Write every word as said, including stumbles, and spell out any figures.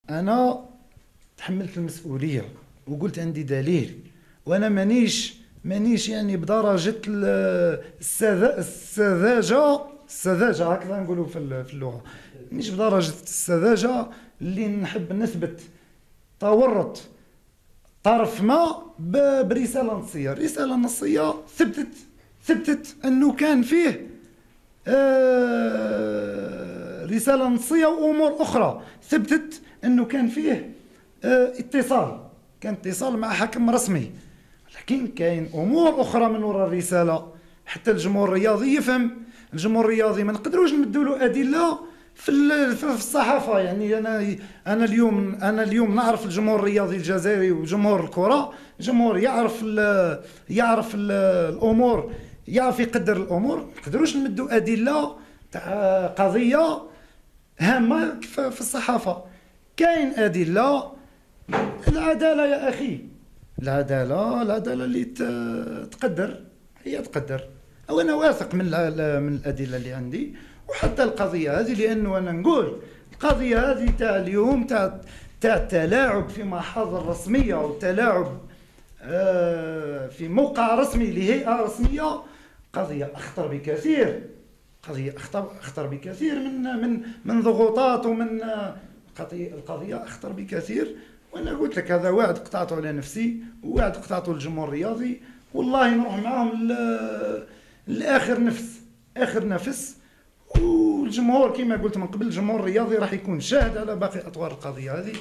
انا تحملت المسؤوليه وقلت عندي دليل، وانا مانيش مانيش يعني بدرجه السذا السذاجه السذاجه هكذا نقولوا في في اللغه، مانيش بدرجه السذاجه اللي نحب نثبت تورط طرف ما برساله نصيه. الرساله النصيه ثبتت ثبتت انه كان فيه آه رساله نصيه وامور اخرى، ثبتت انه كان فيه آه اتصال، كان اتصال مع حكم رسمي. لكن كاين امور اخرى من وراء الرساله، حتى الجمهور الرياضي يفهم. الجمهور الرياضي ما نقدروش نمدوا له ادله في في الصحافه. يعني انا انا اليوم انا اليوم نعرف الجمهور الرياضي الجزائري وجمهور الكره، جمهور يعرف ال يعرف ال الامور، يعرف يقدر الامور. ما نقدروش نمدوا ادله تاع قضيه هامه في الصحافه. كاين ادله. العداله يا اخي، العداله العداله اللي تقدر هي تقدر. او انا واثق من من الادله اللي عندي، وحتى القضيه هذه، لانه انا نقول القضيه هذه تاع اليوم تاع تاع التلاعب في محاضر رسميه والتلاعب في موقع رسمي لهيئه رسميه قضيه اخطر بكثير، قضيه اخطر اخطر بكثير من من من ضغوطات ومن قضيه. القضيه اخطر بكثير. وانا قلت لك هذا وعد قطعته على نفسي، ووعد قطعته للجمهور الرياضي، والله نروح معاهم لاخر نفس اخر نفس. والجمهور كما قلت من قبل، الجمهور الرياضي راح يكون شاهد على باقي اطوار القضيه هذه.